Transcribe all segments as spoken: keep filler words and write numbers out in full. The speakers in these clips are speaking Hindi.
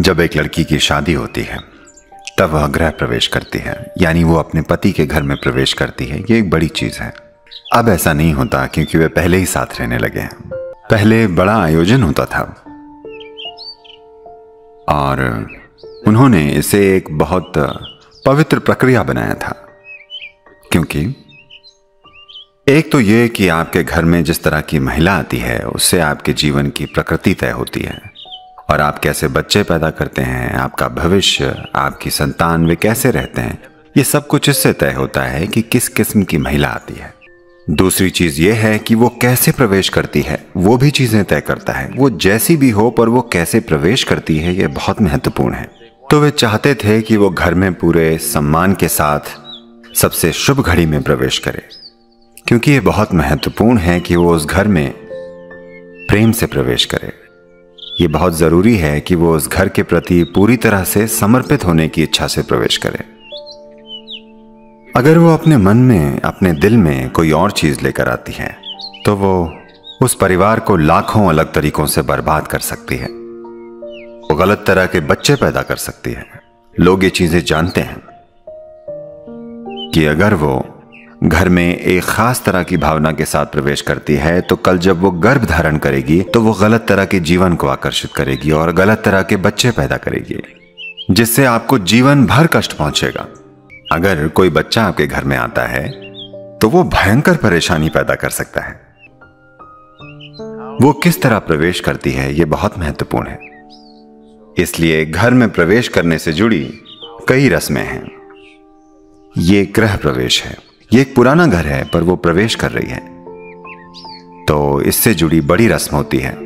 जब एक लड़की की शादी होती है तब वह गृह प्रवेश करती है, यानी वो अपने पति के घर में प्रवेश करती है। ये एक बड़ी चीज है। अब ऐसा नहीं होता क्योंकि वे पहले ही साथ रहने लगे हैं। पहले बड़ा आयोजन होता था और उन्होंने इसे एक बहुत पवित्र प्रक्रिया बनाया था, क्योंकि एक तो ये कि आपके घर में जिस तरह की महिला आती है उससे आपके जीवन की प्रकृति तय होती है और आप कैसे बच्चे पैदा करते हैं, आपका भविष्य, आपकी संतान वे कैसे रहते हैं, ये सब कुछ इससे तय होता है कि किस किस्म की महिला आती है। दूसरी चीज ये है कि वो कैसे प्रवेश करती है, वो भी चीजें तय करता है। वो जैसी भी हो पर वो कैसे प्रवेश करती है ये बहुत महत्वपूर्ण है। तो वे चाहते थे कि वो घर में पूरे सम्मान के साथ सबसे शुभ घड़ी में प्रवेश करे, क्योंकि ये बहुत महत्वपूर्ण है कि वो उस घर में प्रेम से प्रवेश करे। ये बहुत जरूरी है कि वो उस घर के प्रति पूरी तरह से समर्पित होने की इच्छा से प्रवेश करे। अगर वो अपने मन में, अपने दिल में कोई और चीज लेकर आती है तो वो उस परिवार को लाखों अलग तरीकों से बर्बाद कर सकती है। वो गलत तरह के बच्चे पैदा कर सकती है। लोग ये चीजें जानते हैं कि अगर वो घर में एक खास तरह की भावना के साथ प्रवेश करती है तो कल जब वो गर्भ धारण करेगी तो वो गलत तरह के जीवन को आकर्षित करेगी और गलत तरह के बच्चे पैदा करेगी, जिससे आपको जीवन भर कष्ट पहुंचेगा। अगर कोई बच्चा आपके घर में आता है तो वो भयंकर परेशानी पैदा कर सकता है। वो किस तरह प्रवेश करती है ये बहुत महत्वपूर्ण है। इसलिए घर में प्रवेश करने से जुड़ी कई रस्में हैं। ये गृह प्रवेश है। ये एक पुराना घर है पर वो प्रवेश कर रही है, तो इससे जुड़ी बड़ी रस्म होती है।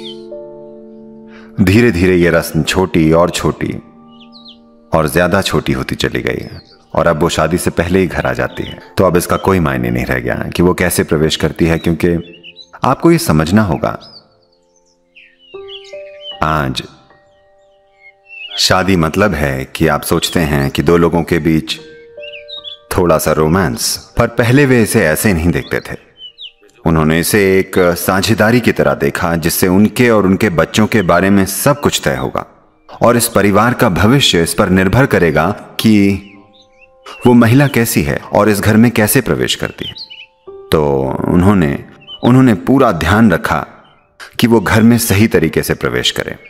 धीरे धीरे ये रस्म छोटी और छोटी और ज्यादा छोटी होती चली गई है और अब वो शादी से पहले ही घर आ जाती है। तो अब इसका कोई मायने नहीं रह गया कि वो कैसे प्रवेश करती है, क्योंकि आपको ये समझना होगा आज शादी मतलब है कि आप सोचते हैं कि दो लोगों के बीच थोड़ा सा रोमांस, पर पहले वे इसे ऐसे नहीं देखते थे। उन्होंने इसे एक साझेदारी की तरह देखा जिससे उनके और उनके बच्चों के बारे में सब कुछ तय होगा और इस परिवार का भविष्य इस पर निर्भर करेगा कि वो महिला कैसी है और इस घर में कैसे प्रवेश करती है। तो उन्होंने उन्होंने पूरा ध्यान रखा कि वो घर में सही तरीके से प्रवेश करे।